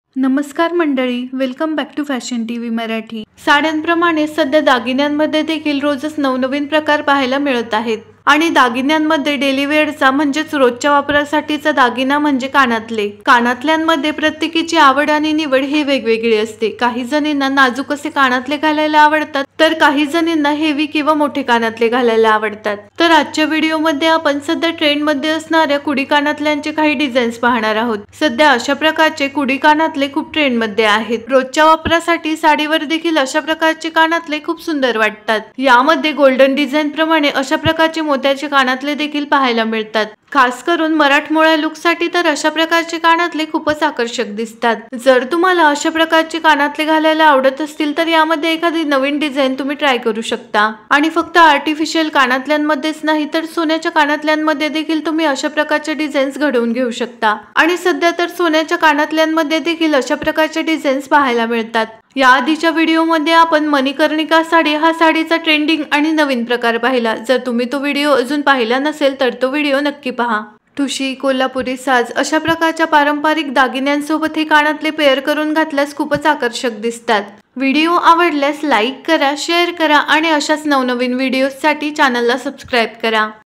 नमस्कार मंडळी, welcome back to fashion TV Marathi. साड्यांप्रमाणे सध्या दागिन्यांमध्ये देखील रोजच नवनवीन प्रकार पाहायला मिळत आहेत आणि दागिन्यांमध्ये डेली वेअरचा म्हणजेच रोजच्या वापरासाठीचा दागिना म्हणजे कानातले। कानातल्यांमध्ये प्रत्येकीची आवड आणि निवड ही वेगवेगळी असते। काही जणींना नाजूक असे कानातले घालायला आवडतात तर काही जणींना हेवी किंवा मोठे कानातले घालायला आवडतात। तर आजच्या व्हिडिओमध्ये आपण सध्या ट्रेंड मध्ये असणाऱ्या कुडी कानातल्यांचे काही डिझाईन्स पाहणार आहोत। सध्या अशा प्रकारचे कुडी कानातले खूप ट्रेंड मध्ये आहेत। रोजच्या वापरासाठी साडीवर देखील अशा प्रकारचे कानातले खूप सुंदर वाटतात। यामध्ये गोल्डन डिझाईन प्रमाणे अशा प्रकारचे मोत्याचे कानातले देखील पाहायला मिळतात। खास करून मराठमोळ्या लुक साठी तर अशा प्रकारचे कानातले खूपच आकर्षक दिसतात। जर तुम्हाला अशा प्रकारचे कानातले घालायला आवडत असतील तर यामध्ये एखादी नवीन डिझाईन तुम्ही ट्राय करू शकता। आणि फक्त आर्टिफिशियल कानातल्यांमध्येच नाही तर सोन्याच्या कानातल्यांमध्ये देखील तुम्ही अशा प्रकारचे डिझाईन्स घडवून घेऊ शकता। आणि सध्या तर सोन्याच्या कानातल्यांमध्ये देखील अशा प्रकारचे डिझाईन्स पाहायला मिळतात। या आधीच्या व्हिडिओमध्ये आपण मणिकर्णिका साडी हा साडीचा ट्रेंडिंग आणि नवीन प्रकार पाहिला। जर तुम्ही तो व्हिडिओ अजून पाहिला नसेल तर तो व्हिडिओ नक्की पहा। ठुशी, कोल्हापुरी साज अशा प्रकारच्या पारंपरिक दागिन्यांसोबत हे कानातले पेअर करून घातल्यास खूपच आकर्षक दिसतात। व्हिडिओ आवडल्यास लाईक करा, शेअर करा आणि अशाच नवनवीन व्हिडिओसाठी चॅनलला सबस्क्राइब करा।